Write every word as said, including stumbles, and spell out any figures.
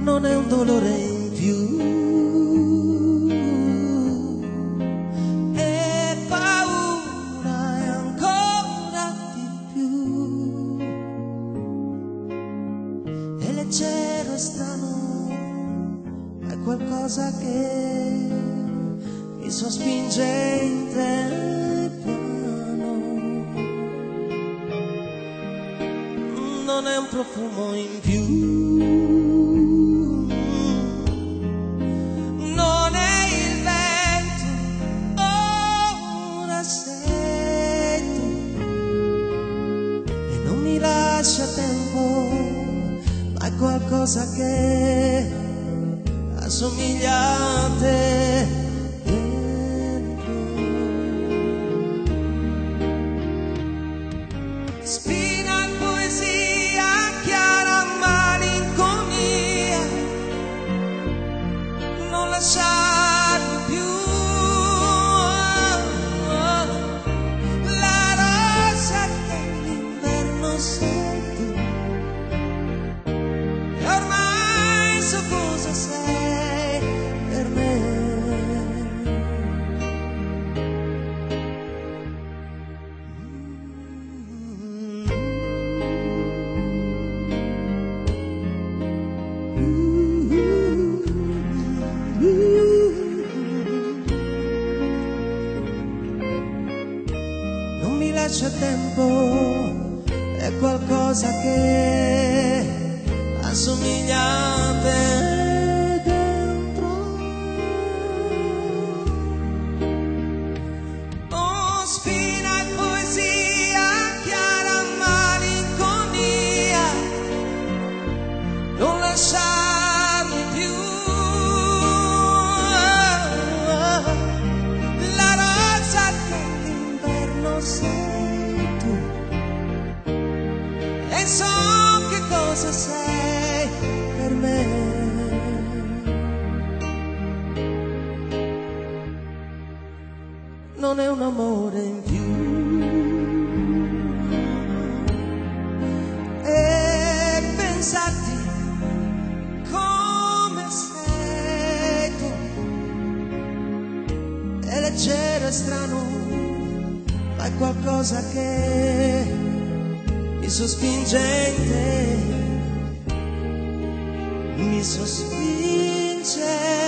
non è un dolore in più, e paura è ancora di più, è leggero e strano, è qualcosa che mi sospinge in te piano, non è un profumo in più, non è il vento, ora sei tu, e non mi lascia tempo, ma è qualcosa che assomiglia a te. Spina, poesia, chiara malinconia, non lasciarmi più, la rosa dell'inverno sei tu, e ormai so cosa sei per me. Non mi lascia tempo, è qualcosa che assomiglia a te dentro. Oh, spina e poesia, chiara malinconia, non lasciarmi più, la rosa dell'inverno sei tu, e so che cosa sei per me. Non è un amore in più, e pensarti come sei tu è leggero e strano, ma è qualcosa che mi sospinge in te, mi sospinge